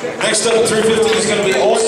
Next up at 350 is going to be